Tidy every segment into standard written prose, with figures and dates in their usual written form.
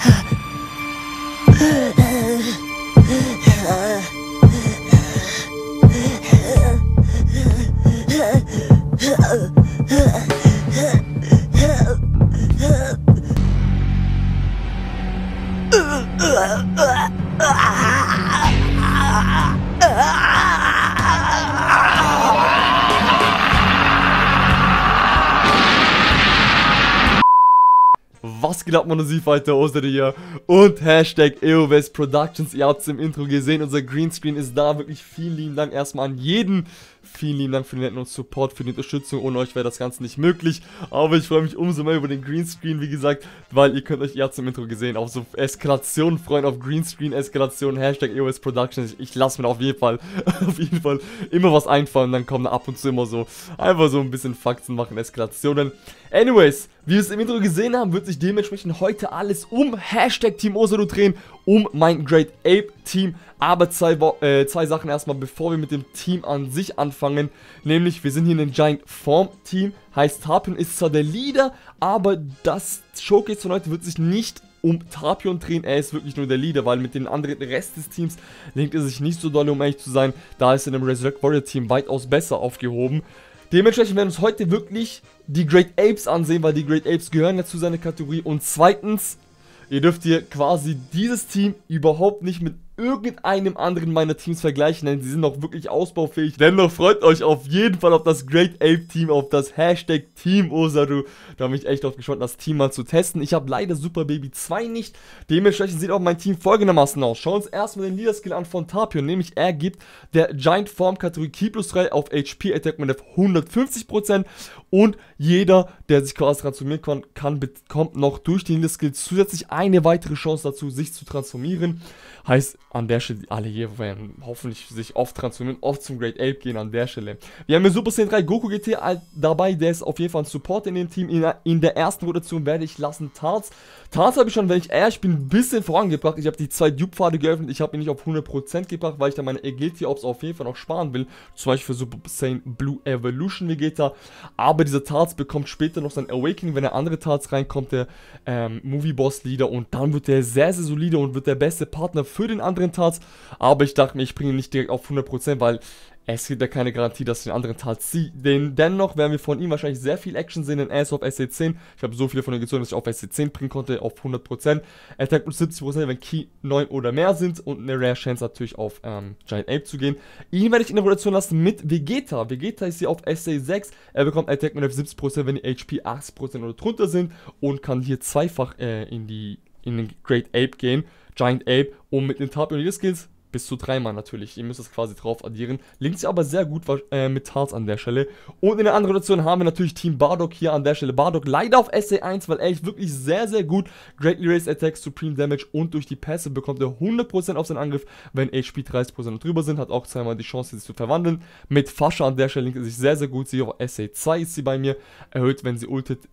Was geht ab, meine Fighter, Osterde hier und Hashtag EOWest Productions. Ihr habt es im Intro gesehen, unser Greenscreen ist da. Wirklich vielen lieben Dank erstmal an jeden. Vielen lieben Dank für den netten Support, für die Unterstützung. Ohne euch wäre das Ganze nicht möglich. Aber ich freue mich umso mehr über den Greenscreen, wie gesagt, weil ihr könnt euch, ihr habt es im Intro gesehen, auf so Eskalationen freuen, auf Greenscreen-Eskalationen, Hashtag EOWest Productions. Ich lasse mir auf jeden Fall immer was einfallen. Dann kommen ab und zu immer so, einfach so ein bisschen Faxen machen, Eskalationen. Anyways, wie wir es im Intro gesehen haben, wird sich dementsprechend heute alles um Hashtag Team Oseru drehen, um mein Great Ape Team. Aber zwei Sachen erstmal, bevor wir mit dem Team an sich anfangen. Nämlich, wir sind hier in einem Giant Form Team. Heißt, Tapion ist zwar der Leader, aber das Showcase von heute wird sich nicht um Tapion drehen. Er ist wirklich nur der Leader, weil mit dem anderen Rest des Teams lenkt er sich nicht so doll, um ehrlich zu sein. Da ist er in dem Resurrect Warrior Team weitaus besser aufgehoben. Dementsprechend werden wir uns heute wirklich die Great Apes ansehen, weil die Great Apes gehören ja zu seiner Kategorie. Und zweitens, ihr dürft hier quasi dieses Team überhaupt nicht mit irgendeinem anderen meiner Teams vergleichen, denn sie sind noch wirklich ausbaufähig. Dennoch freut euch auf jeden Fall auf das Great Ape Team, auf das Hashtag Team Oseru. Da bin ich echt drauf gespannt, das Team mal zu testen. Ich habe leider Super Baby 2 nicht. Dementsprechend sieht auch mein Team folgendermaßen aus. Schauen wir uns erstmal den Leader Skill an von Tapion, nämlich er gibt der Giant Form Kategorie Ki plus 3 auf HP Attack mit 150% und jeder, der sich quasi transformieren kann, bekommt noch durch den Leader Skill zusätzlich eine weitere Chance dazu, sich zu transformieren. Heißt, an der Stelle, alle hier werden hoffentlich sich oft transformieren, oft zum Great Ape gehen an der Stelle. Wir haben hier Super Saiyan 3 Goku GT dabei, der ist auf jeden Fall ein Support in dem Team. In der ersten Rotation werde ich lassen Tarz. Tarz habe ich schon, wenn ich bin ein bisschen vorangebracht. Ich habe die 2 Dupe-Pfade geöffnet, ich habe ihn nicht auf 100% gebracht, weil ich da meine Agility-Ops auf jeden Fall noch sparen will. Zum Beispiel für Super Saiyan Blue Evolution Vegeta. Aber dieser Tarz bekommt später noch sein Awakening, wenn der andere Tarz reinkommt, der Movie-Boss-Leader. Und dann wird der sehr, sehr solide und wird der beste Partner für den anderen Tarz. Aber ich dachte mir, ich bringe ihn nicht direkt auf 100%, weil es gibt ja keine Garantie, dass ich den anderen Tarz ziehe. Dennoch werden wir von ihm wahrscheinlich sehr viel Action sehen, denn er ist auf SC10. Ich habe so viele von ihm gezogen, dass ich auf SC10 bringen konnte, auf 100%. Attack plus 70%, wenn Ki 9 oder mehr sind. Und eine Rare Chance natürlich auf Giant Ape zu gehen. Ihn werde ich in der Rotation lassen mit Vegeta. Vegeta ist hier auf SC6. Er bekommt Attack mit 70%, wenn die HP 80% oder drunter sind. Und kann hier zweifach in den Great Ape gehen. Giant Ape. Und mit den Tapion Leader Skills bis zu 3 Mal natürlich. Ihr müsst das quasi drauf addieren. Linkt sich aber sehr gut mit Tarz an der Stelle. Und in der anderen Rotation haben wir natürlich Team Bardock hier an der Stelle. Bardock leider auf SC1, weil er ist wirklich sehr, sehr gut. Greatly Raised Attack, Supreme Damage und durch die Pässe bekommt er 100% auf seinen Angriff, wenn HP 30% drüber sind. Hat auch zweimal die Chance, sich zu verwandeln. Mit Fascha an der Stelle linkt er sich sehr, sehr gut. Sie auf SC2 ist sie bei mir. Erhöht, wenn sie ultet,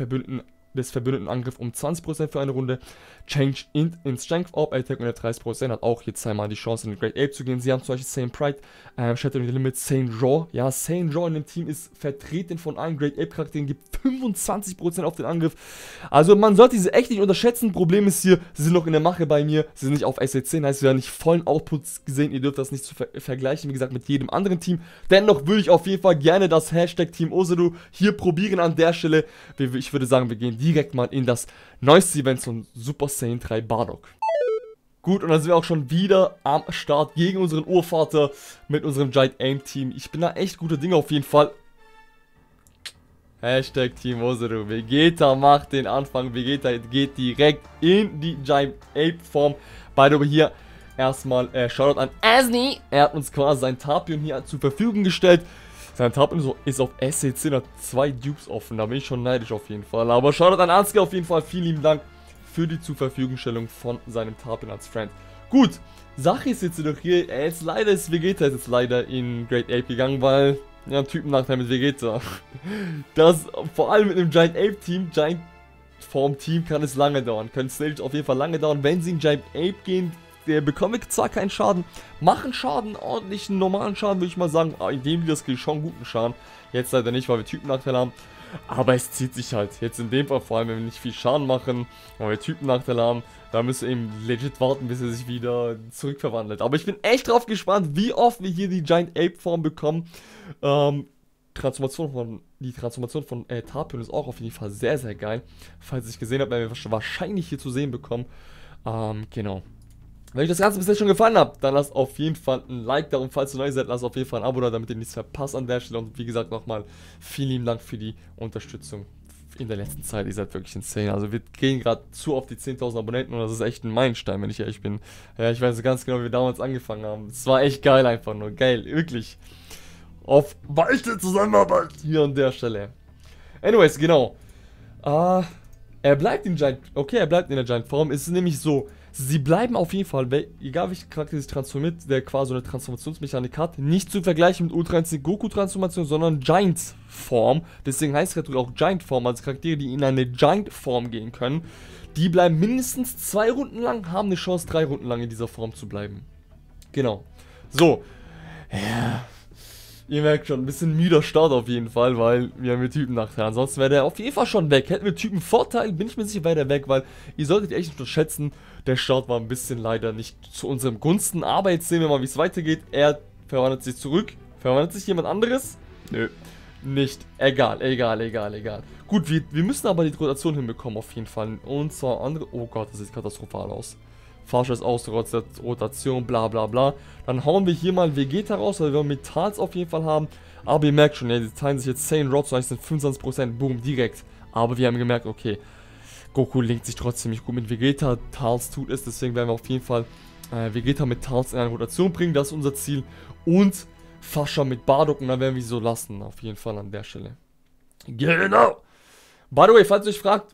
des verbündeten Angriff um 20% für eine Runde. Change in Strength Orb, Attack mit 30%, hat auch hier zweimal die Chance in den Great Ape zu gehen. Sie haben zum Beispiel Saiyan Pride, Shattering the Limit, Saiyan Raw. Ja, Saiyan Raw in dem Team ist vertreten von allen Great Ape Charakteren, gibt 25% auf den Angriff. Also man sollte diese echt nicht unterschätzen. Problem ist hier, sie sind noch in der Mache bei mir, sie sind nicht auf SC10, heißt wir haben nicht vollen Output gesehen. Ihr dürft das nicht vergleichen, wie gesagt, mit jedem anderen Team. Dennoch würde ich auf jeden Fall gerne das Hashtag Team Oseru hier probieren an der Stelle. Ich würde sagen, wir gehen direkt mal in das neueste Event von Super Saiyan 3 Bardock. Gut, und dann sind wir auch schon wieder am Start gegen unseren Urvater mit unserem Giant Ape Team. Ich bin da echt guter Dinge auf jeden Fall. Hashtag Team Oseru. Vegeta macht den Anfang. Vegeta geht direkt in die Giant Ape Form. By the way, hier erstmal Shoutout an Asni. Er hat uns quasi sein Tapion hier zur Verfügung gestellt. Sein Tapion ist auf SC10, hat 2 Dupes offen. Da bin ich schon neidisch auf jeden Fall. Aber Shoutout an Anski auf jeden Fall. Vielen lieben Dank für die Zurverfügungstellung von seinem Tapion als Friend. Gut, Sache ist jetzt jedoch hier, Vegeta ist jetzt leider in Great Ape gegangen, weil, ja, Typennachteil mit Vegeta. Das, vor allem mit dem Giant Ape Team, Giant Form Team kann es lange dauern, können Stage auf jeden Fall lange dauern, wenn sie in Giant Ape gehen, bekommen wir zwar keinen Schaden, machen Schaden, ordentlichen, normalen Schaden, würde ich mal sagen, indem wir das Skill schon guten Schaden. Jetzt leider nicht, weil wir Typennachteil haben. Aber es zieht sich halt. Jetzt in dem Fall, vor allem wenn wir nicht viel Schaden machen, weil wir Typennachteil haben, da müssen wir eben legit warten, bis er sich wieder zurückverwandelt. Aber ich bin echt drauf gespannt, wie oft wir hier die Giant Ape Form bekommen. Die Transformation von Tarpion ist auch auf jeden Fall sehr, sehr geil. Falls ihr es gesehen habt, werden wir wahrscheinlich hier zu sehen bekommen. Genau. Wenn euch das Ganze bis jetzt schon gefallen hat, dann lasst auf jeden Fall ein Like da und falls ihr neu seid, lasst auf jeden Fall ein Abo da, damit ihr nichts verpasst an der Stelle. Und wie gesagt nochmal, vielen lieben Dank für die Unterstützung in der letzten Zeit. Ihr seid wirklich insane. Also wir gehen gerade zu auf die 10.000 Abonnenten und das ist echt ein Meilenstein, wenn ich ehrlich bin. Ja, ich weiß ganz genau, wie wir damals angefangen haben. Es war echt geil einfach nur. Geil, wirklich. Auf weiche Zusammenarbeit hier an der Stelle. Anyways, genau. Er bleibt in Giant. Okay, er bleibt in der Giant Form. Es ist nämlich so. Sie bleiben auf jeden Fall, egal welcher Charakter sich transformiert, der quasi eine Transformationsmechanik hat, nicht zu vergleichen mit Ultra Instinct Goku Transformation, sondern Giant Form. Deswegen heißt es auch Giant Form, also Charaktere, die in eine Giant Form gehen können. Die bleiben mindestens 2 Runden lang, haben eine Chance 3 Runden lang in dieser Form zu bleiben. Genau. So. Ja. Ihr merkt schon, ein bisschen müder Start auf jeden Fall, weil wir haben hier Typennachteil. Ansonsten wäre der auf jeden Fall schon weg. Hätten wir Typenvorteil, bin ich mir sicher, wäre der weg, weil ihr solltet echt nicht unterschätzen, der Start war ein bisschen leider nicht zu unserem Gunsten. Aber jetzt sehen wir mal, wie es weitergeht. Er verwandelt sich zurück. Verwandelt sich jemand anderes? Nö, nicht. Egal. Gut, wir müssen aber die Rotation hinbekommen auf jeden Fall. Und zwar andere... Oh Gott, das sieht katastrophal aus. Fahrscheiß aus, Rotation, bla bla bla. Dann hauen wir hier mal Vegeta raus, weil wir Metalls auf jeden Fall haben. Aber ihr merkt schon, ja, die teilen sich jetzt 10 Rods, das sind 25%, boom, direkt. Aber wir haben gemerkt, okay, Goku linkt sich trotzdem nicht gut mit Vegeta, Tals tut es, deswegen werden wir auf jeden Fall Vegeta mit Tals in eine Rotation bringen, das ist unser Ziel. Und Fascha mit Bardock und dann werden wir sie so lassen, auf jeden Fall an der Stelle. Genau! By the way, falls ihr euch fragt,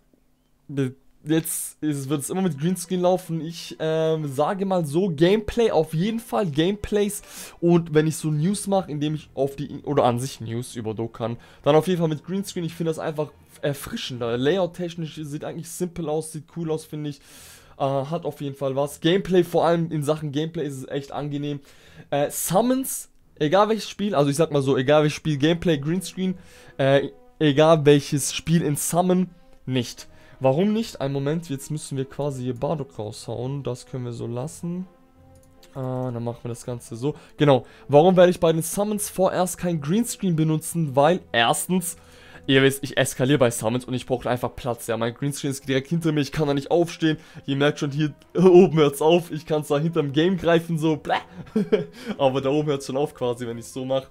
jetzt wird es immer mit Greenscreen laufen. Ich sage mal so, Gameplay auf jeden Fall, Gameplays. Und wenn ich so News mache, indem ich auf die, oder an sich News über Dokkan, dann auf jeden Fall mit Greenscreen. Ich finde das einfach erfrischender. Layout-technisch sieht eigentlich simpel aus, sieht cool aus, finde ich. Hat auf jeden Fall was. Gameplay, vor allem in Sachen Gameplay ist es echt angenehm. Summons, egal welches Spiel, also ich sag mal so, egal welches Spiel, Gameplay, Greenscreen, egal welches Spiel in Summon, nicht. Warum nicht? Einen Moment, jetzt müssen wir quasi hier Bardock raushauen. Das können wir so lassen. Dann machen wir das Ganze so. Genau. Warum werde ich bei den Summons vorerst kein Greenscreen benutzen? Weil erstens, ihr wisst, ich eskaliere bei Summons und ich brauche einfach Platz. Ja, mein Greenscreen ist direkt hinter mir. Ich kann da nicht aufstehen. Ihr merkt schon, hier oben hört es auf. Ich kann zwar hinterm Game greifen, so. Aber da oben hört es schon auf quasi, wenn ich es so mache.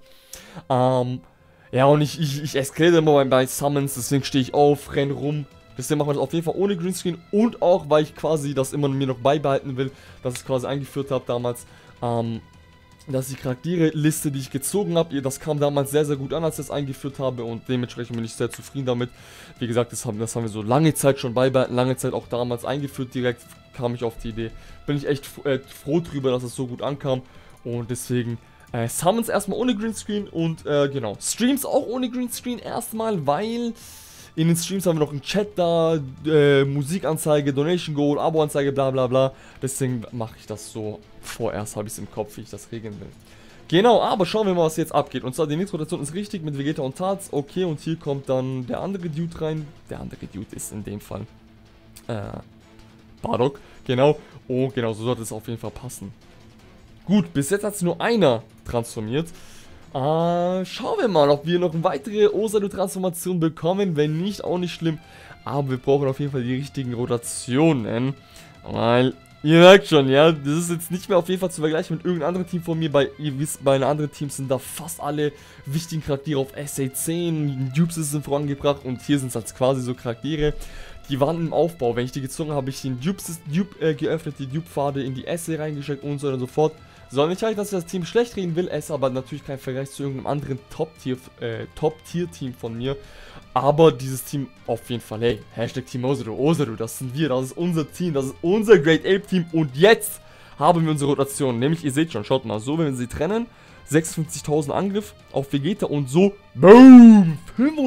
Ja, und ich eskaliere immer bei Summons. Deswegen stehe ich auf, renne rum. Deswegen machen wir das auf jeden Fall ohne Greenscreen und auch, weil ich quasi das immer mir noch beibehalten will, dass ich quasi eingeführt habe damals, dass die Charaktere-Liste, die ich gezogen habe, das kam damals sehr, sehr gut an, als ich das eingeführt habe und dementsprechend bin ich sehr zufrieden damit. Wie gesagt, das haben wir so lange Zeit schon beibehalten, lange Zeit auch damals eingeführt, direkt kam ich auf die Idee. Bin ich echt froh drüber, dass es so gut ankam und deswegen... Summons erstmal ohne Greenscreen und genau, Streams auch ohne Greenscreen erstmal, weil... In den Streams haben wir noch einen Chat da, Musikanzeige, Donation Goal, Abo-Anzeige, bla bla bla. Deswegen mache ich das so vorerst, habe ich es im Kopf, wie ich das regeln will. Genau, aber schauen wir mal, was jetzt abgeht. Und zwar, die nächste Rotation ist richtig mit Vegeta und Tals. Okay, und hier kommt dann der andere Dude rein. Der andere Dude ist in dem Fall Bardock, genau. Oh, genau, so sollte es auf jeden Fall passen. Gut, bis jetzt hat es nur einer transformiert. Schauen wir mal, ob wir noch eine weitere Osaru-Transformation bekommen. Wenn nicht, auch nicht schlimm. Aber wir brauchen auf jeden Fall die richtigen Rotationen. Weil, ihr merkt schon, ja, das ist jetzt nicht mehr auf jeden Fall zu vergleichen mit irgendeinem anderen Team von mir. Ihr wisst, bei den anderen Teams sind da fast alle wichtigen Charaktere auf SA10. Dupes sind vorangebracht und hier sind es halt quasi so Charaktere. Die waren im Aufbau. Wenn ich die gezogen habe, habe ich den Dupe geöffnet, die Dupe-Pfade in die SA reingesteckt und so und so fort. Soll nicht heißen, dass ich das Team schlecht reden will, es ist aber natürlich kein Vergleich zu irgendeinem anderen Top-Tier-Team von mir. Aber dieses Team auf jeden Fall, hey, Hashtag Team Osaru, das sind wir, das ist unser Team, das ist unser Great Ape Team und jetzt haben wir unsere Rotation. Nämlich, ihr seht schon, schaut mal, so wenn wir sie trennen, 56.000 Angriff auf Vegeta und so, boom,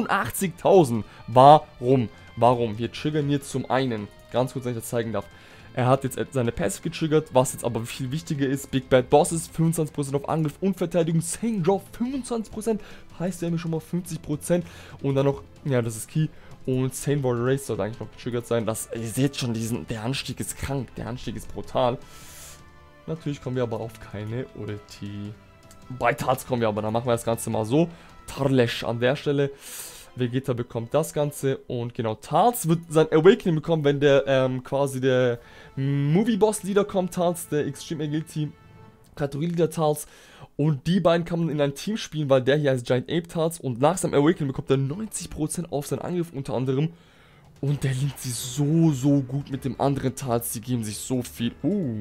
85.000. Warum? Wir triggern hier zum einen, ganz kurz, wenn ich das zeigen darf, Er hat jetzt seine Passive getriggert, was jetzt aber viel wichtiger ist. Big Bad Boss ist 25% auf Angriff und Verteidigung. Sane Draw 25%, heißt ja schon mal 50%. Und dann noch, ja, das ist Key. Und Sane Ball Race sollte eigentlich noch getriggert sein. Ihr seht schon, der Anstieg ist krank, der Anstieg ist brutal. Natürlich kommen wir aber auf keine Ulti. Bei Tarz kommen wir aber, dann machen wir das Ganze mal so. Tarlesh an der Stelle. Vegeta bekommt das Ganze und genau, Tarz wird sein Awakening bekommen, wenn der quasi der Movie-Boss-Leader kommt, Tarz, der Extreme Agility Kategorie-Leader Tarz. Und die beiden kann man in ein Team spielen, weil der hier heißt Giant Ape Tarz und nach seinem Awakening bekommt er 90% auf seinen Angriff unter anderem. Und der linkt sich so gut mit dem anderen Tarz, die geben sich so viel.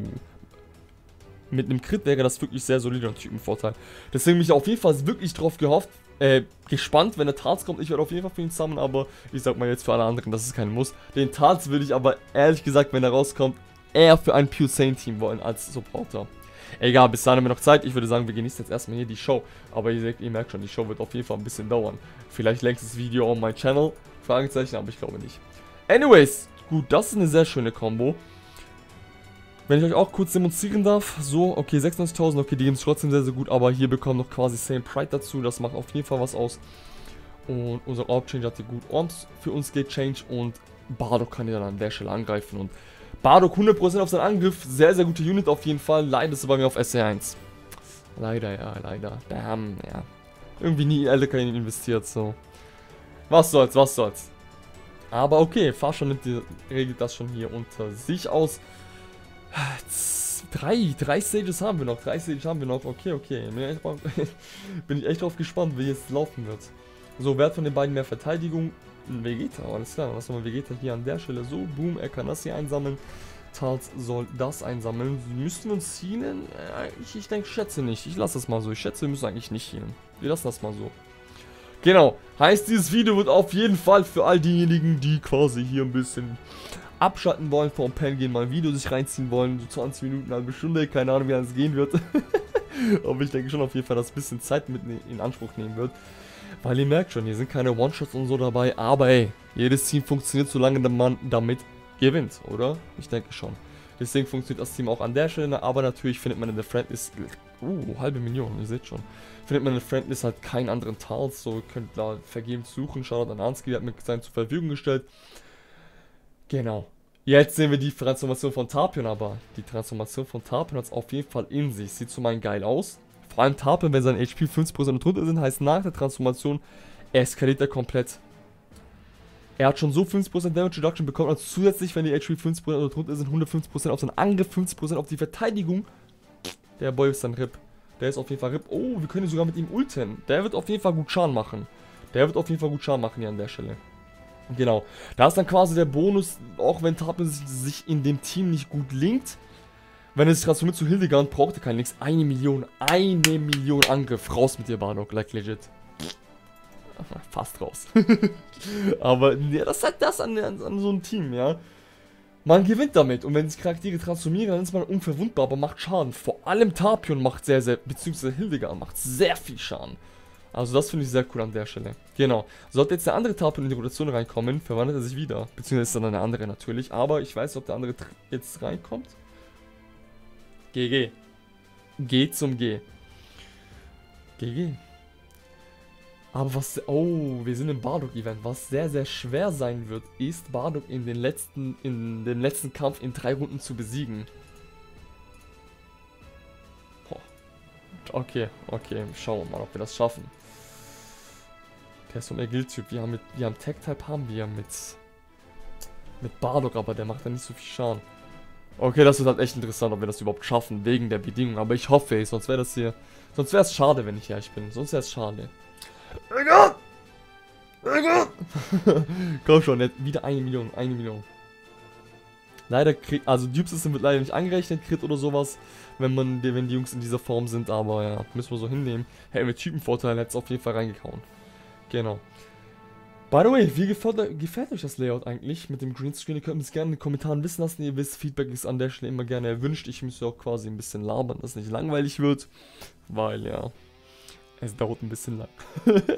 Mit einem Crit wäre das wirklich sehr solider Typenvorteil. Deswegen bin ich auf jeden Fall wirklich drauf gespannt, wenn der Tarz kommt. Ich werde auf jeden Fall für ihn sammeln, aber ich sag mal jetzt für alle anderen, das ist kein Muss. Den Tarz würde ich aber ehrlich gesagt, wenn er rauskommt, eher für ein Pure Sane Team wollen als Supporter. Egal, bis dahin haben wir noch Zeit. Ich würde sagen, wir genießen jetzt erstmal hier die Show. Aber ihr merkt schon, die Show wird auf jeden Fall ein bisschen dauern. Vielleicht längstes Video on my channel, Fragezeichen, aber ich glaube nicht. Anyways, gut, das ist eine sehr schöne Combo. Wenn ich euch auch kurz demonstrieren darf, so, okay, 96.000, okay, die geben es trotzdem sehr gut, aber hier bekommen noch quasi Same Pride dazu, das macht auf jeden Fall was aus. Und unser Orb Change hat hier gut Orbs für uns Change und Bardock kann hier dann an der Stelle angreifen und Bardock 100% auf seinen Angriff, sehr gute Unit auf jeden Fall, leider ist er bei mir auf SC1. Leider, ja, leider, damn, ja. Irgendwie nie LK investiert, so. Was soll's. Aber okay, Fahrschon regelt das schon hier unter sich aus. Drei Stages haben wir noch, okay. Bin ich echt drauf gespannt, wie es laufen wird. So, wer hat von den beiden mehr Verteidigung? Vegeta, alles klar, lassen wir Vegeta hier an der Stelle so, boom, er kann das hier einsammeln. Tarz soll das einsammeln. Müssten wir uns healen? Ich schätze nicht, ich lasse das mal so, ich schätze, wir müssen eigentlich nicht healen. Wir lassen das mal so. Genau, heißt dieses Video wird auf jeden Fall für all diejenigen, die quasi hier ein bisschen abschalten wollen, vorm Pen gehen, mal ein Video sich reinziehen wollen, so 20 Minuten, halbe Stunde, keine Ahnung, wie lange es gehen wird. Aber ich denke schon auf jeden Fall, dass ein bisschen Zeit mit in Anspruch nehmen wird. Weil ihr merkt schon, hier sind keine One-Shots und so dabei, aber ey, jedes Team funktioniert, solange der Mann damit gewinnt, oder? Ich denke schon. Deswegen funktioniert das Team auch an der Stelle, aber natürlich findet man in der Friendlist, halbe Million, ihr seht schon. Findet man in der Friendlist halt keinen anderen Tarz, so ihr könnt da vergebens suchen, Shoutout an Ansky, der hat mir seinen zur Verfügung gestellt. Genau. Jetzt sehen wir die Transformation von Tapion, aber die Transformation von Tapion hat es auf jeden Fall in sich. Sieht so mal geil aus. Vor allem Tapion, wenn seine HP 50% und drunter sind, heißt nach der Transformation eskaliert er komplett. Er hat schon so 50% Damage Reduction bekommen, also zusätzlich, wenn die HP 50% oder drunter sind, 150% auf seinen Angriff, 50% auf die Verteidigung. Der Boy ist dann RIP. Der ist auf jeden Fall RIP. Oh, wir können sogar mit ihm ulten. Der wird auf jeden Fall gut Schaden machen. hier an der Stelle. Genau, da ist dann quasi der Bonus, auch wenn Tapion sich in dem Team nicht gut linkt. Wenn er sich transformiert zu Hildegard, braucht er kein nix. 1 Million Angriff. Raus mit dir, Bardock, like legit. Fast raus. Aber ja, das ist halt das an so einem Team, ja. Man gewinnt damit und wenn sich Charaktere transformieren, dann ist man unverwundbar, aber macht Schaden. Vor allem Tapion macht beziehungsweise Hildegard macht sehr viel Schaden. Also das finde ich sehr cool an der Stelle. Genau. Sollte jetzt der andere Tapion in die Rotation reinkommen, verwandelt er sich wieder. Beziehungsweise ist dann eine andere natürlich. Aber ich weiß nicht, ob der andere jetzt reinkommt. GG. G zum G. GG. Aber was... Oh, wir sind im Bardock-Event. Was sehr schwer sein wird, ist Bardock in dem letzten Kampf in 3 Runden zu besiegen. Okay. Schauen wir mal, ob wir das schaffen. Der ist so ein Agil-Typ. Wir haben Tech-Type haben wir mit Bardock, aber der macht dann nicht so viel Schaden. Okay, das wird halt echt interessant, ob wir das überhaupt schaffen, wegen der Bedingung. Aber ich hoffe, sonst wäre es schade, wenn ich ehrlich bin. Sonst wäre es schade. Egal! Komm schon, jetzt wieder 1 Million. Leider also Dupe System wird leider nicht angerechnet, Crit oder sowas, wenn die Jungs in dieser Form sind, aber ja, müssen wir so hinnehmen. Hätten wir Typenvorteil, hätte es auf jeden Fall reingehauen. Genau. By the way, wie gefällt euch das Layout eigentlich mit dem Greenscreen? Ihr könnt es gerne in den Kommentaren wissen lassen. Ihr wisst, Feedback ist an der Stelle immer gerne erwünscht. Ich müsste auch quasi ein bisschen labern, dass es nicht langweilig wird. Weil, ja, es dauert ein bisschen lang.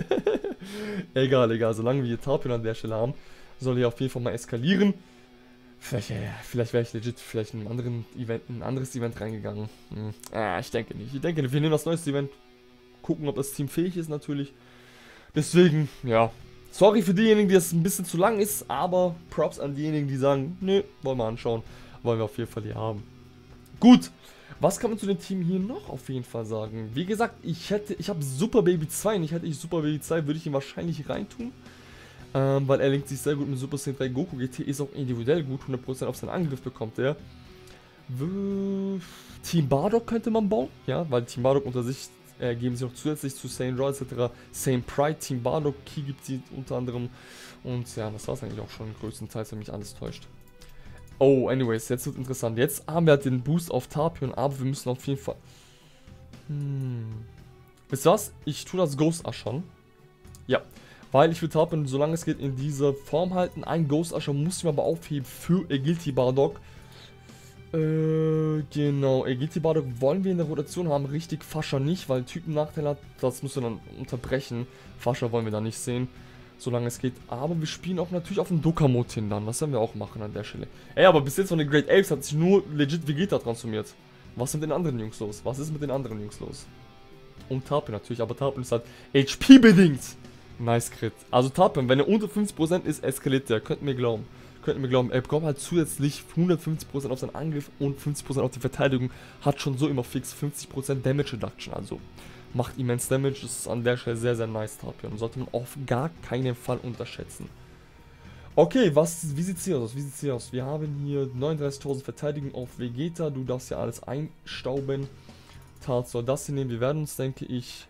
Egal. Solange wir hier Tapion an der Stelle haben, soll hier auf jeden Fall mal eskalieren. Vielleicht wäre ich legit vielleicht in ein anderes Event reingegangen. Ich denke nicht. Ich denke, wir nehmen das neueste Event. Gucken, ob das Team fähig ist natürlich. Deswegen, ja. Sorry für diejenigen, die das ein bisschen zu lang ist, aber Props an diejenigen, die sagen, nö, wollen wir anschauen. Wollen wir auf jeden Fall hier haben. Gut. Was kann man zu dem Team hier noch auf jeden Fall sagen? Wie gesagt, ich habe Super Baby 2 und hätte ich Super Baby 2, würde ich ihn wahrscheinlich reintun. Weil er linkt sich sehr gut mit Super Saiyan 3 Goku. GT ist auch individuell gut, 100% auf seinen Angriff bekommt er. Team Bardock könnte man bauen, ja, weil Team Bardock unter sich geben sie noch zusätzlich zu Saiyan Raw etc. Saiyan Pride, Team Bardock, Ki gibt sie unter anderem. Und ja, das war es eigentlich auch schon größtenteils, wenn mich alles täuscht. Oh, anyways, jetzt wird interessant. Jetzt haben wir halt den Boost auf Tapion, aber wir müssen auf jeden Fall... Wisst ihr was? Ich tue das Ghost Ushern. Ja. Weil ich will Tapion, solange es geht, in dieser Form halten. Ein Ghost Usher muss ich mir aber aufheben für Agility Bardock. Genau, Agility Bardock wollen wir in der Rotation haben. Richtig, Fascha nicht, weil Typen-Nachteil hat. Das müssen wir dann unterbrechen. Fascha wollen wir da nicht sehen, solange es geht. Aber wir spielen auch natürlich auf den Dokka-Mode hin dann. Das werden wir auch machen an der Stelle. Ey, aber bis jetzt von den Great Apes hat sich nur legit Vegeta transformiert. Was ist mit den anderen Jungs los? Was ist mit den anderen Jungs los? Und Tapion natürlich, aber Tapion ist halt HP-bedingt. Nice Crit. Also Tapion, wenn er unter 50% ist, eskaliert der. Könnt ihr mir glauben. Er bekommt halt zusätzlich 150% auf seinen Angriff und 50% auf die Verteidigung. Hat schon so immer fix 50% Damage Reduction. Also macht immens Damage. Das ist an der Stelle sehr, sehr nice, Tapion. Sollte man auf gar keinen Fall unterschätzen. Okay, wie sieht's hier aus? Wir haben hier 39.000 Verteidigung auf Vegeta. Du darfst ja alles einstauben. Tat soll das hier nehmen. Wir werden uns, denke ich...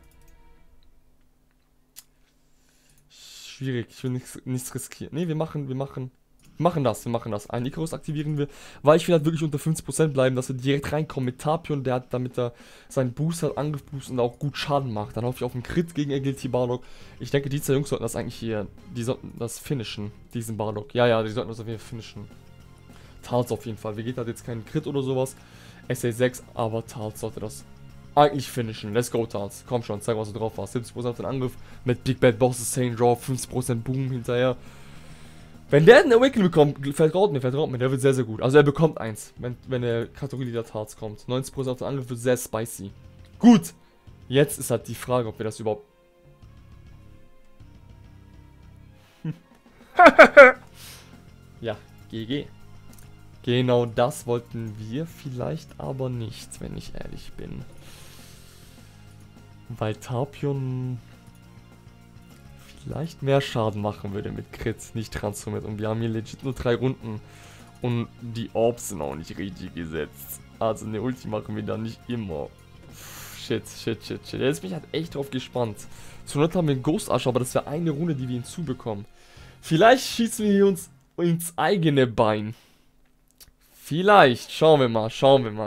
Schwierig, ich will nichts riskieren. Ne, wir machen das. Einen Icarus aktivieren wir, weil ich will halt wirklich unter 50% bleiben, dass wir direkt reinkommen mit Tapion, der hat, damit er seinen Boost hat, Angriff boost und auch gut Schaden macht. Dann hoffe ich auf einen Crit gegen Agility Bardock. Ich denke, die zwei Jungs sollten das eigentlich hier, die sollten das finishen, diesen Bardock. Ja, die sollten das auf jeden Fall finishen. Tals auf jeden Fall. Vegeta hat jetzt keinen Crit oder sowas. SA6, aber Tals sollte das eigentlich finishen. Let's go, Tals. Komm schon, zeig, was du drauf hast. 70% auf den Angriff mit Big Bad Bosses, Saiyan Draw, 50% Boom hinterher. Wenn der einen Awakening bekommt, vertraut mir, der wird sehr, sehr gut. Also er bekommt eins, wenn der Kategorie der Tarts kommt. 90% auf den Angriff wird sehr spicy. Gut, jetzt ist halt die Frage, ob wir das überhaupt... Ja, GG. Genau das wollten wir vielleicht aber nicht, wenn ich ehrlich bin. Weil Tapion vielleicht mehr Schaden machen würde mit Crits, nicht transformiert. Und wir haben hier legit nur 3 Runden. Und die Orbs sind auch nicht richtig gesetzt. Also eine Ulti machen wir da nicht immer. Shit. Jetzt bin ich halt echt drauf gespannt. Zur Not haben wir einen Ghost Usher, aber das wäre eine Runde, die wir hinzubekommen. Vielleicht schießen wir hier uns ins eigene Bein. Vielleicht. Schauen wir mal.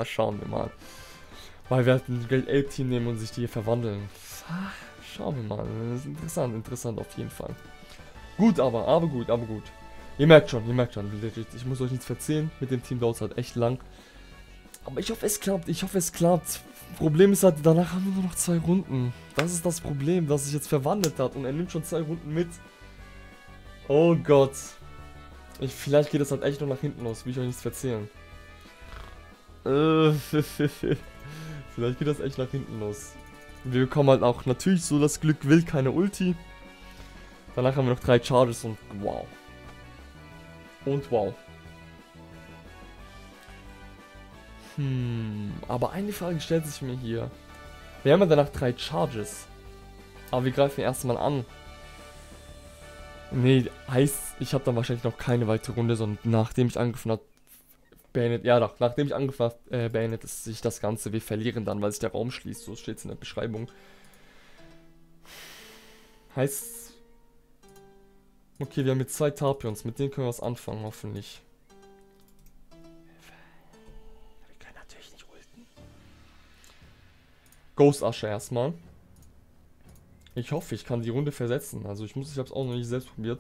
Weil wir halt ein Great Ape Team nehmen und sich die hier verwandeln. Schauen wir mal. Das ist interessant auf jeden Fall. Gut, aber gut. Ihr merkt schon, legit. Ich muss euch nichts erzählen. Mit dem Team dauert es halt echt lang. Aber ich hoffe, es klappt. Problem ist halt, danach haben wir nur noch 2 Runden. Das ist das Problem, dass sich jetzt verwandelt hat. Und er nimmt schon 2 Runden mit. Oh Gott. Vielleicht geht das halt echt noch nach hinten los. Will ich euch nichts erzählen. Vielleicht geht das echt nach hinten los. Wir bekommen halt auch natürlich, so das Glück will, keine Ulti. Danach haben wir noch 3 Charges und wow. Aber eine Frage stellt sich mir hier. Wir haben ja danach 3 Charges. Aber wir greifen erstmal an. Nee, heißt, ich habe dann wahrscheinlich noch keine weitere Runde, sondern nachdem ich angegriffen habe, beendet es sich das Ganze. Wir verlieren dann, weil sich der Raum schließt. So steht es in der Beschreibung. Heißt... Okay, wir haben jetzt 2 Tapions. Mit denen können wir was anfangen, hoffentlich. Wir können natürlich nicht ulten. Ghost Usher erstmal. Ich hoffe, ich kann die Runde versetzen. Also ich habe es auch noch nicht selbst probiert.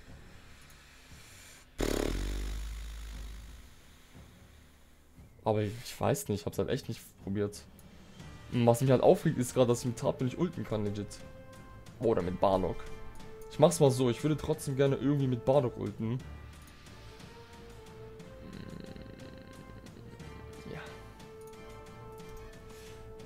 Aber ich weiß nicht, ich habe es halt echt nicht probiert. Und was mich halt aufregt, ist gerade, dass ich mit Tapion nicht ulten kann, legit. Oder mit Bardock. Ich mach's mal so, ich würde trotzdem gerne irgendwie mit Bardock ulten.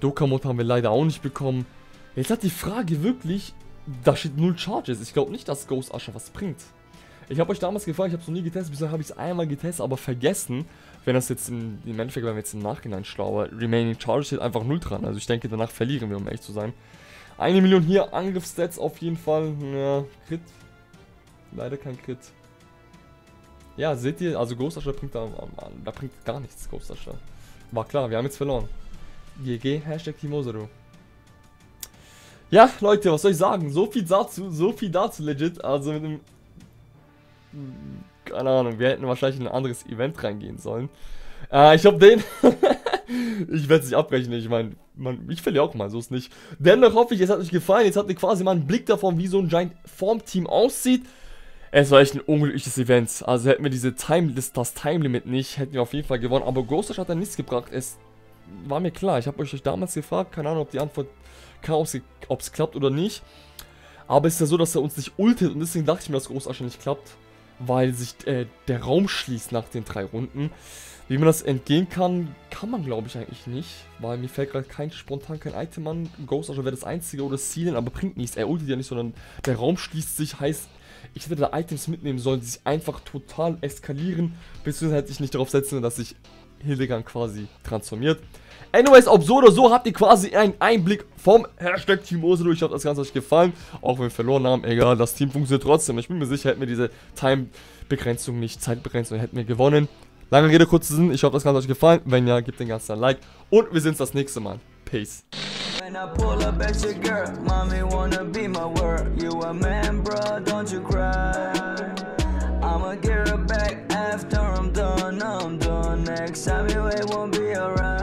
Doka-Mode haben wir leider auch nicht bekommen. Jetzt hat die Frage wirklich, da steht 0 Charges. Ich glaube nicht, dass Ghost Usher was bringt. Ich habe euch damals gefragt, ich habe es noch nie getestet, bisher habe ich es einmal getestet, aber vergessen, wenn das jetzt im Endeffekt, wenn wir jetzt im Nachhinein schlauer, Remaining Charges steht einfach 0 dran. Also ich denke, danach verlieren wir, um ehrlich zu sein. 1 Million hier, Angriffsstats auf jeden Fall. Ja, Crit. Leider kein Crit. Ja, seht ihr, also Ghost Usher bringt da bringt gar nichts, Ghost Usher. War klar, wir haben jetzt verloren. GG, Hashtag Timoseru. Ja, Leute, was soll ich sagen? So viel dazu legit. Also mit dem... Keine Ahnung, wir hätten wahrscheinlich in ein anderes Event reingehen sollen. Ich hab den... Ich werde es nicht abbrechen, ich meine, ich verliere auch mal, so ist nicht. Dennoch hoffe ich, es hat euch gefallen. Jetzt habt ihr quasi mal einen Blick davon, wie so ein Giant Form Team aussieht. Es war echt ein unglückliches Event. Also hätten wir das Time-Limit nicht, hätten wir auf jeden Fall gewonnen. Aber Ghost Usher hat dann nichts gebracht. Es war mir klar. Ich habe euch damals gefragt, keine Ahnung, ob die Antwort ob es klappt oder nicht. Aber es ist ja so, dass er uns nicht ultet. Und deswegen dachte ich mir, dass Ghost Usher nicht klappt. Weil sich der Raum schließt nach den 3 Runden. Wie man das entgehen kann, kann man glaube ich eigentlich nicht. Weil mir fällt gerade spontan kein Item an. Ghost Usher wäre das einzige oder Sealen, aber bringt nichts. Er ultet ja nicht, sondern der Raum schließt sich, heißt... Ich hätte da Items mitnehmen sollen, die sich einfach total eskalieren, beziehungsweise hätte ich nicht darauf setzen, dass sich Hildegard quasi transformiert. Anyways, ob so oder so, habt ihr quasi einen Einblick vom Hashtag Timoseru. Ich hoffe, das Ganze hat euch gefallen. Auch wenn wir verloren haben, egal, das Team funktioniert trotzdem. Ich bin mir sicher, hätten wir diese Time-Begrenzung nicht, Zeitbegrenzung, hätten wir gewonnen. Lange Rede, kurzer Sinn. Ich hoffe, das Ganze hat euch gefallen. Wenn ja, gebt den Ganzen ein Like. Und wir sehen uns das nächste Mal. Peace. When I pull up at your girl, mommy wanna be my word. You a man, bro, don't you cry. I'ma get her back after I'm done. Next time you it won't be alright.